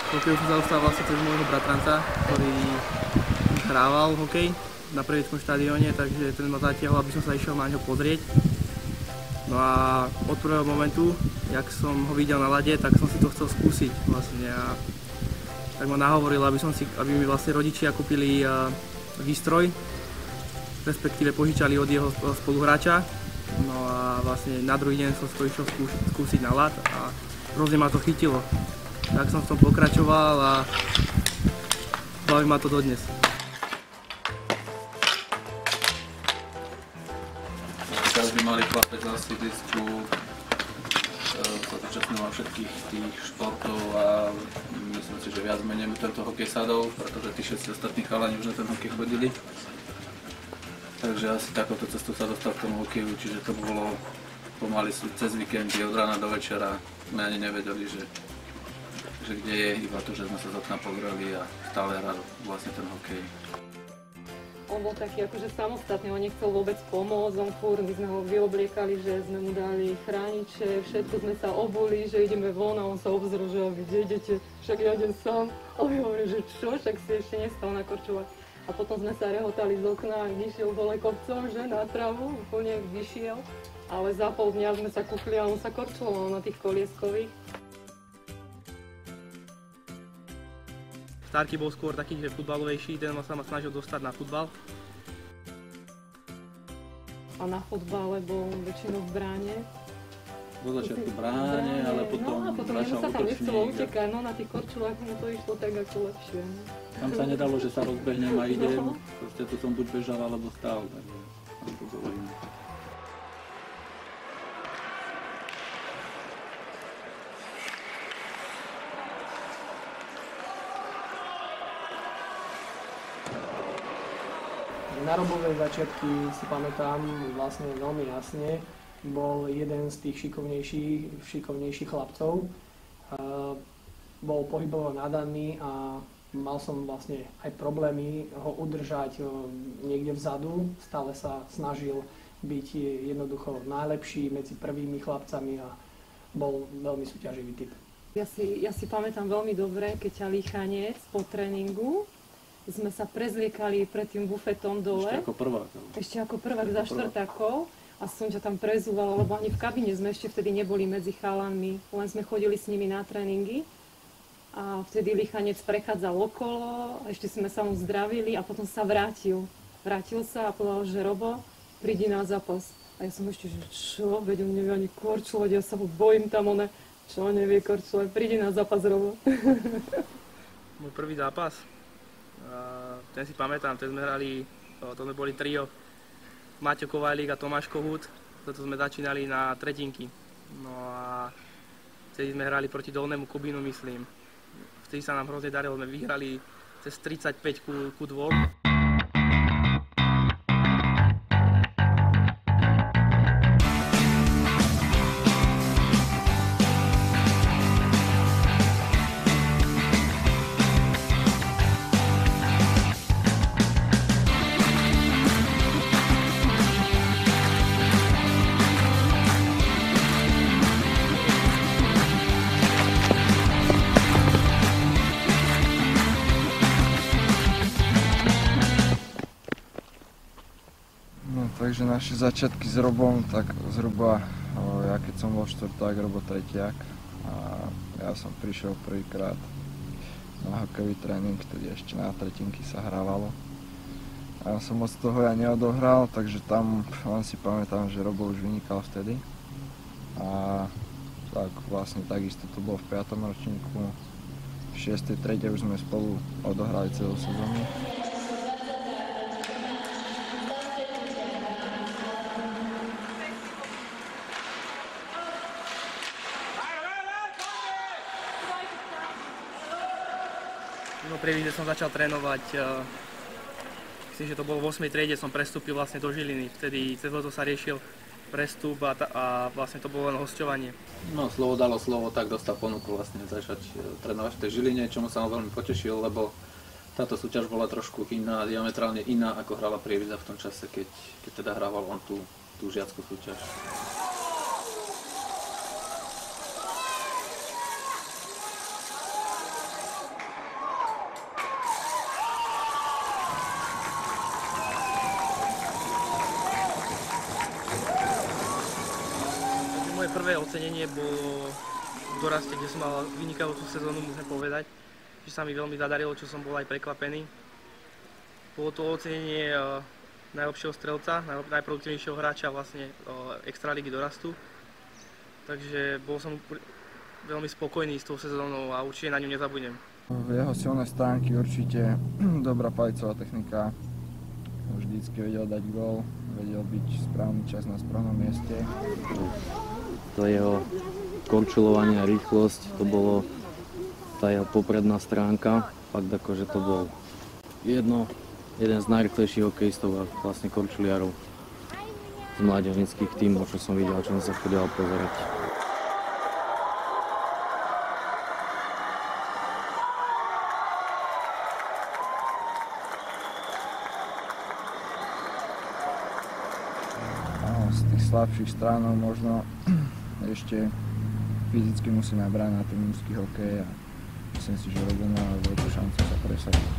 Hokeju som sa dostal vlastne cez môjho bratranca, ktorý hrával hokej na Previckom štadióne, takže ten ma zatiahol, aby som sa išiel na ňo pozrieť. No a od prvého momentu, jak som ho videl na ľade, tak som si to chcel skúsiť vlastne. A tak ma nahovoril, aby mi vlastne rodičia kúpili výstroj, respektíve požičali od jeho spoluhráča. No a vlastne na druhý deň som to išiel skúsiť na ľad a hrozne ma to chytilo. Tak som v tom pokračoval a baví ma to dodnes. Každý malý chlapec na sídlisku sa zúčastňoval všetkých tých športov a myslím si, že viac menej tento hokej sadol, pretože tí všetci ostatní chalani už na ten hokej chodili. Takže asi takouto cestou sa dostal k tomu hokeju, čiže to bolo pomaly cez víkendy od rána do večera. My ani nevedeli, že kde je, iba to, že sme sa z okna pozreli a stále hral vlastne ten hokej. On bol taký akože samostatný, on nechcel vôbec pomôcť, my sme ho vyobliekali, že sme mu dali chrániče, všetko sme sa obuli, že ideme von a on sa obzrel, že kde idete, však ja idem sám. A my hovorím, že čo, však si ešte nestal na korčuľach. A potom sme sa rehotali z okna a vyšiel dole kopcom, že na travu, úplne vyšiel. Ale za pol dňa sme sa kúkli a on sa korčoval na tých kolieskových. Starky bol skôr taký, že futbalovejší, ten sa ma snažil dostať na futbal. A na futbale bol väčšinou v bráne. Do začiatku bráne, ale potom začal sa tam nechcelo utekať, no na tých korčulách mu to išlo tak ako lepšie. Tam sa nedalo, že sa rozbehnem a idem, proste to som buď bežal alebo stál, takže tam to bolo iné. Na Robové začiatky si pamätám vlastne veľmi jasne. Bol jeden z tých šikovnejších chlapcov. Bol pohybovo nadaný a mal som vlastne aj problémy ho udržať niekde vzadu. Stále sa snažil byť jednoducho najlepší medzi prvými chlapcami a bol veľmi súťaživý typ. Ja si pamätám veľmi dobre, keď ťa Líchanec po tréningu sme sa prezliekali pred tým bufetom dole. Ešte ako prvák za štvrtákov. A som ťa tam prezúvala, lebo ani v kabine sme ešte vtedy neboli medzi chalanmi. Len sme chodili s nimi na tréningy. A vtedy Líchanec prechádzal okolo, ešte sme sa mu zdravili a potom sa vrátil. Vrátil sa a povedal, že Robo, prídi na zápas. A ja som ešte, že čo? Veď on nevie ani korčulovať, ja sa ho bojím tam, čo nevie korčulovať, prídi na zápas, Robo. Môj prvý zápas. Ten si pamätám, ten sme hrali, to sme boli trio, Maťo Kovalík a Tomáš Kohút, toto sme začínali na tretinky. No a vtedy sme hrali proti Dolnému Kubínu, myslím. Vtedy sa nám hrozne darilo, sme vyhrali cez 35 ku 2. Takže naše začiatky s Robom, tak zhruba, ja keď som bol štvrták, Robo tretiak a ja som prišiel prvýkrát na hokejový tréning, vtedy ešte na tretinky sa hrávalo. A ja som moc toho ja neodohral, takže tam len si pamätám, že Robo už vynikal vtedy. A tak vlastne takisto to bolo v 5. ročníku, v 6. triede už sme spolu odohrali celú sezónu. No prvý, že som začal trénovať, myslím, že to bolo v 8. triede, som prestúpil vlastne do Žiliny. Vtedy cez to sa riešil prestup a vlastne to bolo len hosťovanie. No slovo dalo slovo, tak dostal ponuku vlastne začať trénovať v tej Žiline, čomu sa veľmi potešil, lebo táto súťaž bola trošku iná, diametrálne iná, ako hrala Prievidza v tom čase, keď teda hrával on tú žiackú súťaž. moje prvé ocenenie bolo v doraste, kde som mal vynikajúcu sezónu, môžem povedať, že sa mi veľmi zadarilo, čo som bol aj prekvapený. Bolo to ocenenie najlepšieho strelca, najproduktívnejšieho hráča vlastne extraligy dorastu. Takže bol som veľmi spokojný s tou sezónou a určite na ňu nezabudnem. Jeho silné stránky určite dobrá palicová technika. Vždycky vedel dať gól, vedel byť správny čas na správnom mieste. To jeho korčulovanie a rýchlosť, to bolo tá jeho popredná stránka. Fakt akože to bol jeden z najrýchlejších hokejistov a vlastne korčuliarov z mládežníckych tímov, čo som videl, čo som sa chodil pozerať. Z tých slabších stránov možno ešte fyzicky musí nabrať na ten mužský hokej a myslím si, že Robo má veľkú šancu sa presadiť.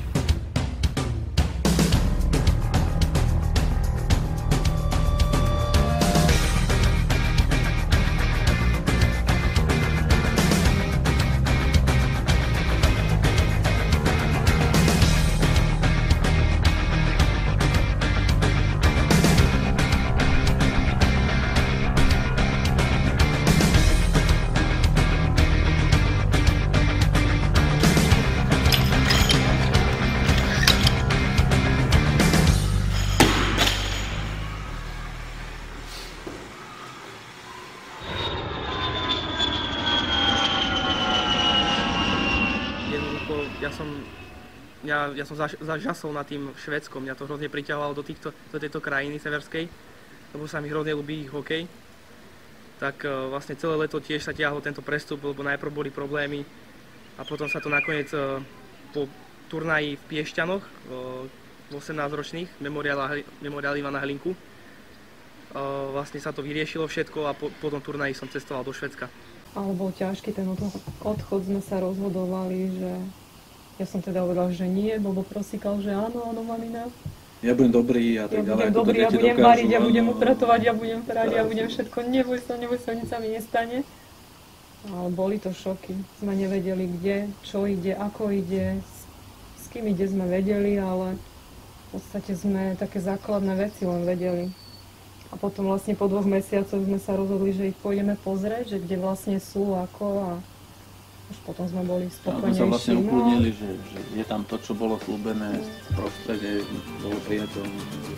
Ja som zažasol nad tým Švédskom, mňa to hrozne priťahovalo do tejto krajiny severskej, lebo sa mi hrozne ľúbi ich hokej. Tak vlastne celé leto tiež sa ťahlo tento prestup, lebo najprv boli problémy a potom sa to nakoniec po turnaji v Piešťanoch, v 18-ročných, memoriál Ivana Hlinku, vlastne sa to vyriešilo všetko a po tom turnaji som cestoval do Švédska. Ale bol ťažký ten odchod, sme sa rozhodovali, že ja som teda povedal, že nie, Bobo prosíkal, že áno, mamina. Ja budem dobrý a tak ďalej. Ja budem variť, ja budem upratovať, ja budem prať, ja budem všetko, neboj sa, nič sa mi nestane. Ale boli to šoky. Sme nevedeli kde, čo ide, ako ide, s kým ide sme vedeli, ale v podstate sme také základné veci len vedeli. A potom vlastne po 2 mesiacoch sme sa rozhodli, že ich pôjdeme pozrieť, že kde vlastne sú, ako a už potom sme boli spokojnejší. My sa vlastne ukludnili, že je tam to, čo bolo slúbené, prostredie bolo priateľné.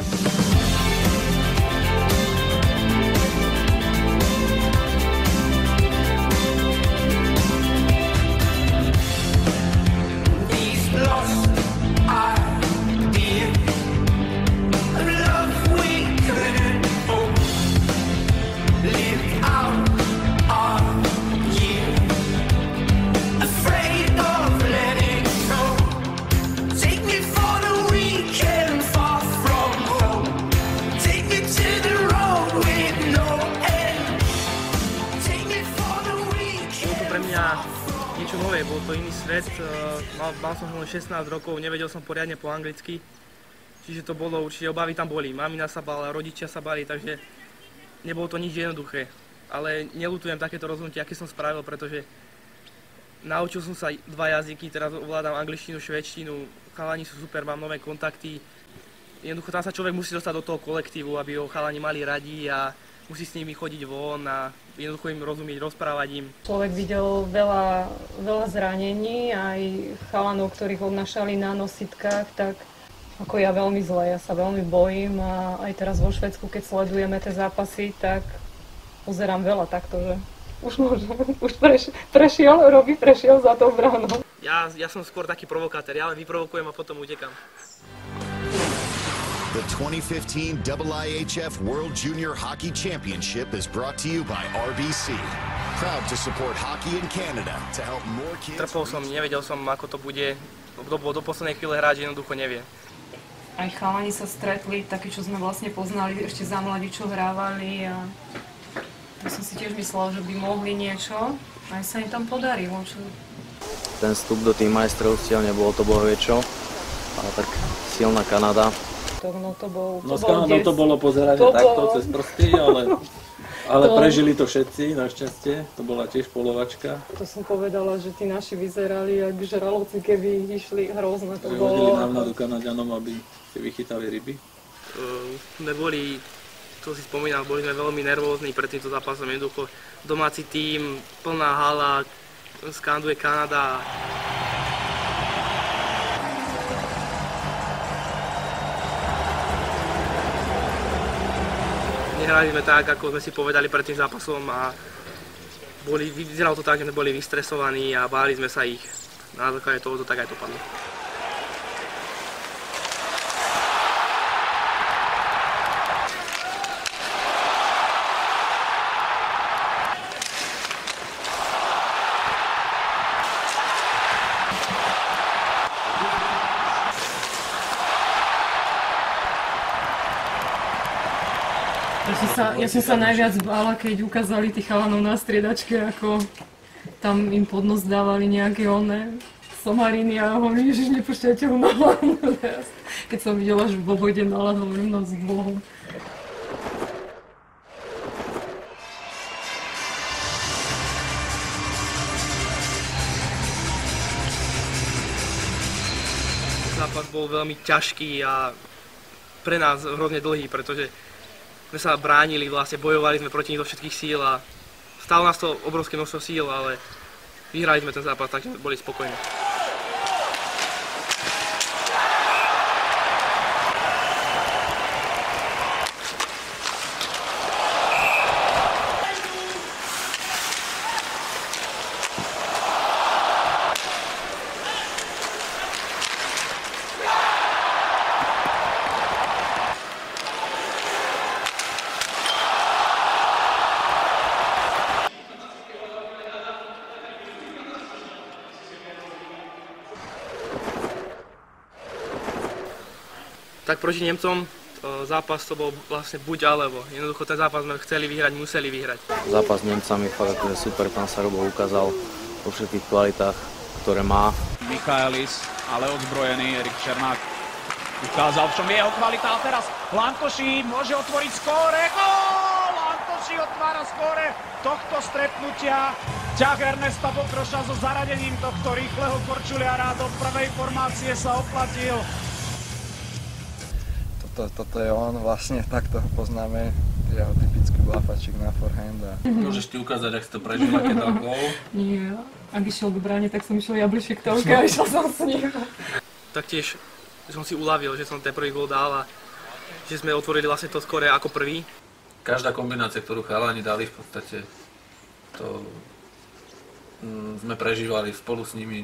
Niečo nové, bol to iný svet, mal som len 16 rokov, nevedel som poriadne po anglicky, čiže to bolo určite, obavy tam boli, mamina sa bála, rodičia sa báli, takže nebolo to nič jednoduché, ale neľutujem takéto rozhodnutie, aké som spravil, pretože naučil som sa 2 jazyky, teraz ovládam angličtinu, švédštinu, chalani sú super, mám nové kontakty, jednoducho tam sa človek musí dostať do toho kolektívu, aby ho chalani mali radi a musí s nimi chodiť von a jednoducho im rozumieť, rozprávať im. Človek videl veľa zranení, aj chalanov, ktorých odnášali na nositkách, tak ako ja veľmi zle, ja sa veľmi bojím a aj teraz vo Švédsku, keď sledujeme tie zápasy, tak pozerám veľa takto, že už prešiel za tou bránou. Ja som skôr taký provokátor, ja len vyprovokujem a potom utekam. The 2015 IIHF World Junior Hockey Championship is brought to you by RBC. Proud to support hockey in Canada to help more kids. Trpol som, nevedel som, ako to bude. Kto bol do poslednej chvíle hráč, jednoducho nevie. Aj chalani sa stretli, takí, čo sme vlastne poznali ešte za mladí, čo hrávali a ja som si tiež myslela, že by mohli niečo. Aj sa im tam podarilo. Ten vstup do tých majstrovstiev nebolo to bohvie čo, ale tak silná Kanada. To bolo to bolo pozerať takto cez prsty, Ale prežili to všetci, našťastie. To bola tiež polovačka. To som povedala, že tí naši vyzerali jak žralovci, keby išli hrozné. To bolo. Hodili návnadu Kanaďanom, aby si vychytali ryby. Sme boli, to si spomínal, boli sme veľmi nervózni pred týmto zápasom. Jednoducho domáci tím, plná hala, skanduje Kanada. Nehrali sme tak, ako sme si povedali pred tým zápasom a vyzeralo to tak, že sme boli vystresovaní a báli sme sa ich. Na základe toho to tak aj dopadlo. Ja som sa najviac bála, keď ukázali tých chalanov na striedačke, ako tam im pod nos dávali nejaké somariny a hovorím, že nepúšťajte ho na hlavu. Keď som videla, že Bobo ide na ľad, hovorím, no s Bohom. Zápas bol veľmi ťažký a pre nás hrozne dlhý, pretože sme sa bránili, vlastne bojovali sme proti nich do všetkých síl a stálo nás to obrovské množstvo síl, ale vyhrali sme ten zápas, takže boli spokojní. Tak proti Nemcom zápas to bol vlastne buď alebo. Jednoducho ten zápas sme chceli vyhrať, museli vyhrať. Zápas s Nemcami fakt akože super, tam sa Robo ukázal vo všetkých kvalitách, ktoré má. Michaelis, ale odzbrojený, Erik Černák ukázal, v čom je jeho kvalita. A teraz Lantoši môže otvoriť skóre. Gól! Lantoši otvára skóre tohto stretnutia. Ťah Ernesta Bokroša so zaradením tohto rýchleho korčuliara do prvej formácie sa oplatil. Toto je on, vlastne takto ho poznáme, jeho typický bláfačik na forehand. Môžeš ti ukázať, ak si to prežila, keď dal gól? Nie, ak išiel k bráne, tak som išiel jabličie k telke a išla som s ním. Taktiež som si uľavil, že som ten prvý gól dal a že sme otvorili vlastne to skóre ako prvý. Každá kombinácia, ktorú chalani dali, v podstate to sme prežívali spolu s nimi.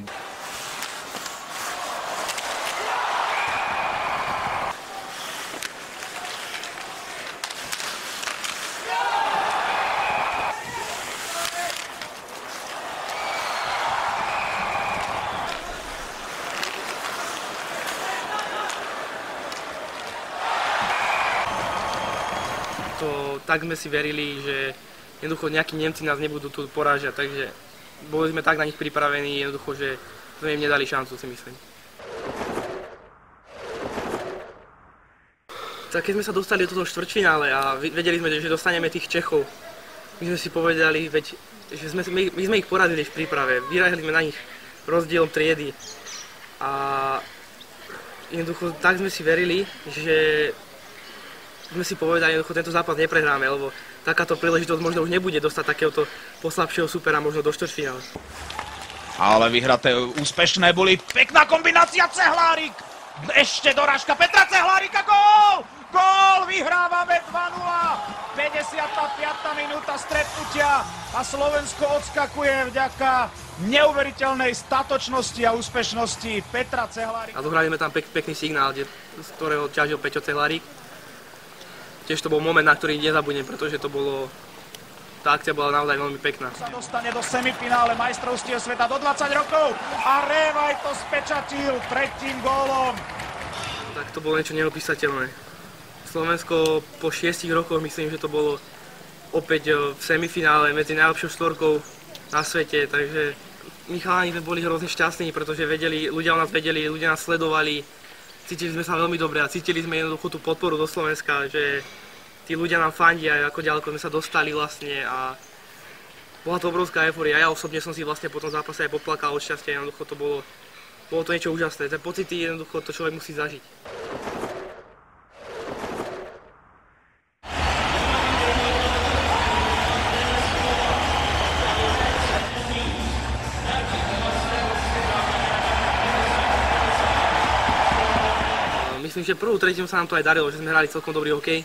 Tak sme si verili, že jednoducho nejakí Nemci nás nebudú tu porážať, takže boli sme tak na nich pripravení, jednoducho, že sme im nedali šancu, si myslím. Tak keď sme sa dostali do toho štvrťfinále a vedeli sme, že dostaneme tých Čechov, my sme si povedali, že my sme ich porazili v príprave, vyrazili sme na nich rozdielom triedy a jednoducho tak sme si verili, že sme si povedali, že tento zápas neprehráme, lebo takáto príležitosť možno už nebude dostať takéhoto poslabšieho supera možno do štvrťfinále. Ale vyhraté úspešné boli. Pekná kombinácia, Cehlárik! Ešte dorážka Petra Cehlárika, gól! Gól! Vyhrávame 2-0! 55. minúta stretnutia a Slovensko odskakuje vďaka neuveriteľnej statočnosti a úspešnosti Petra Cehlárika. A dohrali sme tam pekný signál, z ktorého ťažil Peťo Cehlárik. Tiež to bol moment, na ktorý nezabudnem, pretože tá akcia bola naozaj veľmi pekná. Sa dostane do semifinále majstrovstiev sveta do 20 rokov a Révaj to spečatil tretím gólom. Tak to bolo niečo neopísateľné. Slovensko po 6 rokoch, myslím, že to bolo opäť v semifinále medzi najlepšou štvorkou na svete, takže my chalani sme boli hrozne šťastní, pretože ľudia o nás vedeli, ľudia nás sledovali. Cítili sme sa veľmi dobre a cítili sme jednoducho tú podporu do Slovenska, že tí ľudia nám fandia, ako ďaleko sme sa dostali vlastne a bola to obrovská eufória. Ja osobne som si vlastne po tom zápase aj poplakal od šťastia, jednoducho to bolo to niečo úžasné. Tie pocity jednoducho to človek musí zažiť. Myslím, že prvú tretinu sa nám to aj darilo, že sme hrali celkom dobrý hokej.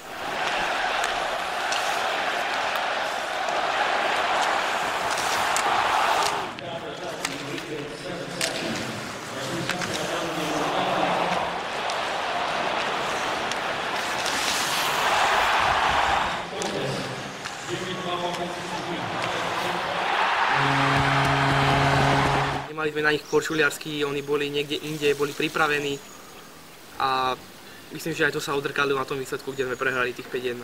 Nemali sme na nich korčuliarsky, oni boli niekde inde, boli pripravení. A myslím, že aj to sa odrkadlo na tom výsledku, kde sme prehrali tých 5-1.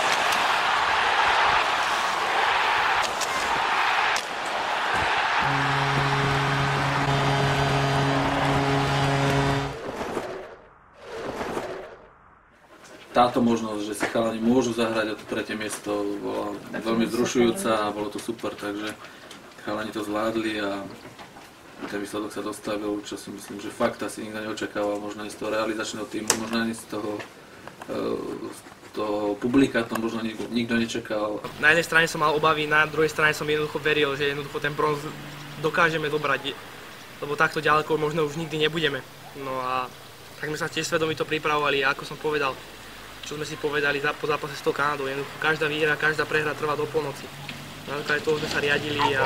Táto možnosť, že si chalani môžu zahrať o to tretie miesto, bola veľmi vzrušujúca a bolo to super, takže chalani to zvládli a ten výsledok sa dostavil, čo si myslím, že fakt asi nikto neočakával, možno aj z toho realizačného týmu, možno aj z toho publika, to možno nikto nečakal. Na jednej strane som mal obavy, na druhej strane som jednoducho veril, že jednoducho ten bronz dokážeme dobrať, lebo takto ďaleko možno už nikdy nebudeme. No a tak sme sa tiež svedomito pripravovali a ako som povedal, čo sme si povedali po zápase s tou Kanadou, jednoducho každá výhra, každá prehra trvá do polnoci. Na základe toho sme sa riadili a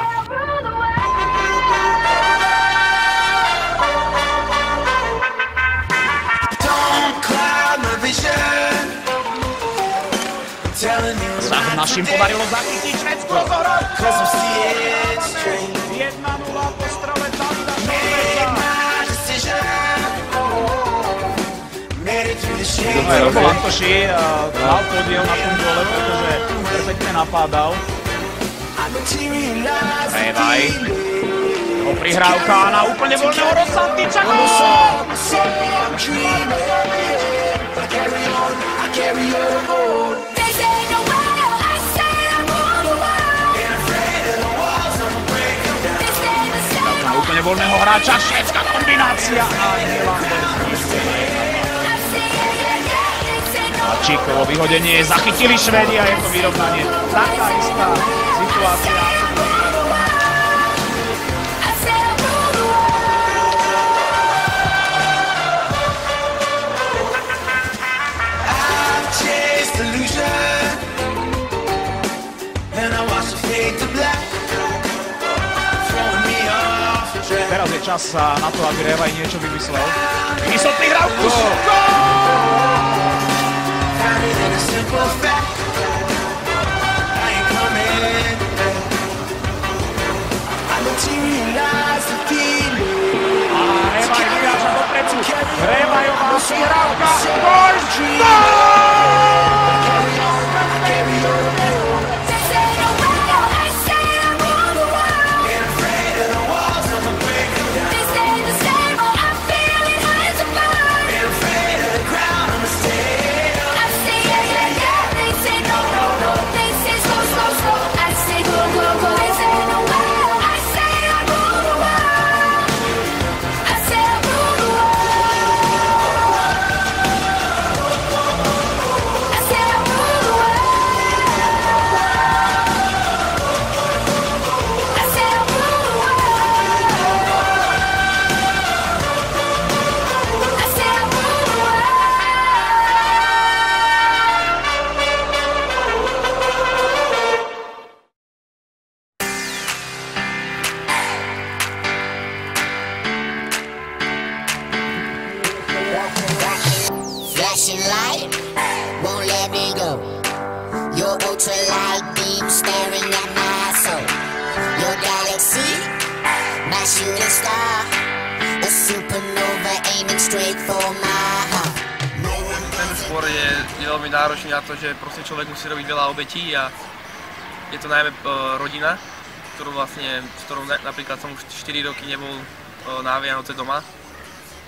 sa našim podarilo zachytiť Švédsko z ohrad. 1-0 po strele Davida Šoltesa. Robo Lantoši dal podiel na tom gole, pretože perfektne napádal. Revaj. Jeho prihrávka na úplne voľného Rosantiča. Na úplne voľného hráča, švédska kombinácia a Číkovo vyhodenie, zachytili Švédi a je to vyrovnanie. Taká istá situácia. Teraz je čas na to, aby Revaj niečo vymyslel. Vymyslel prihrávku! A Revaj vyváža dopredu. Revajová prihrávka. Gól! flashing light won't let me go. Your ultralight beam staring at my soul. Your galaxy, my shooting star, a supernova aiming straight for my heart. Ten sport je veľmi náročný na to, že proste človek musí robiť veľa obetí a je to najmä rodina, s ktorou napríklad som už 4 roky nebol na Vianoce doma.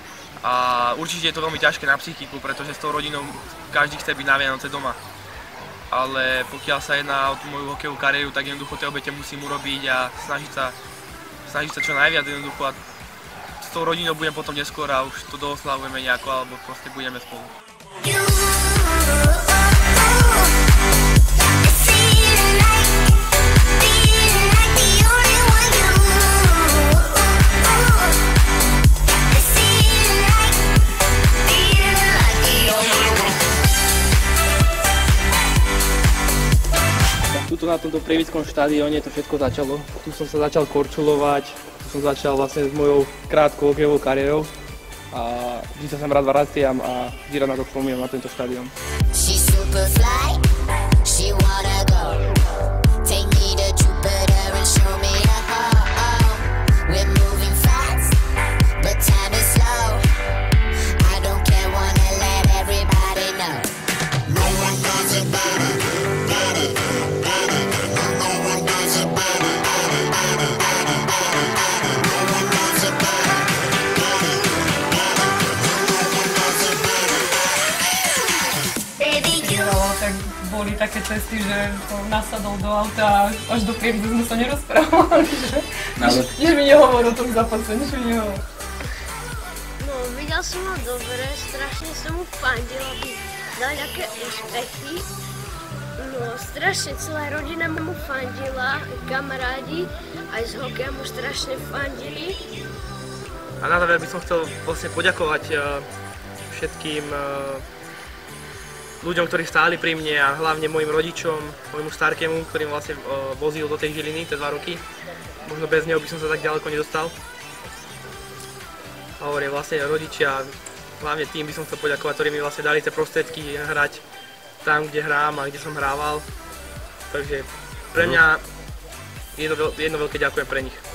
A určite je to veľmi ťažké na psychiku, pretože s tou rodinou každý chce byť na Vianoce doma. ale pokiaľ sa jedná o tú moju hokejovú kariéru, tak jednoducho tie obete musím urobiť a snažiť sa čo najviac jednoducho. A s tou rodinou budem potom neskôr a už to dooslavujeme nejako, alebo proste budeme spolu. Tuto na tomto Prievickom štadióne to všetko začalo. Tu som sa začal korčulovať, tu som začal vlastne s mojou krátkou hokejovou kariérou a vždy sa sem rád vraciam a vždy rád na to spomínam, na tento štadión. Tak boli také cesty, že to nasadol do auta a až do Prievidze sme sa nerozprávali, že mi nehovoril o tom zápase, nič mi nehovoril. No, videl som ho dobre, strašne som mu fandil, aby dal nejaké úspechy. No, strašne celá rodina mu fandila, kamarádi, aj z hokeja mu strašne fandili. A na záver by som chcel vlastne poďakovať všetkým ľuďom, ktorí stáli pri mne a hlavne mojim rodičom, môjmu starkému, ktorým vlastne vozil do tej Žiliny tie 2 roky. Možno bez neho by som sa tak ďaleko nedostal. A hovorím, vlastne rodičia, hlavne tým by som chcel poďakovať, ktorí mi vlastne dali tie prostriedky hrať tam, kde hrám a kde som hrával. Takže pre mňa jedno veľké ďakujem pre nich.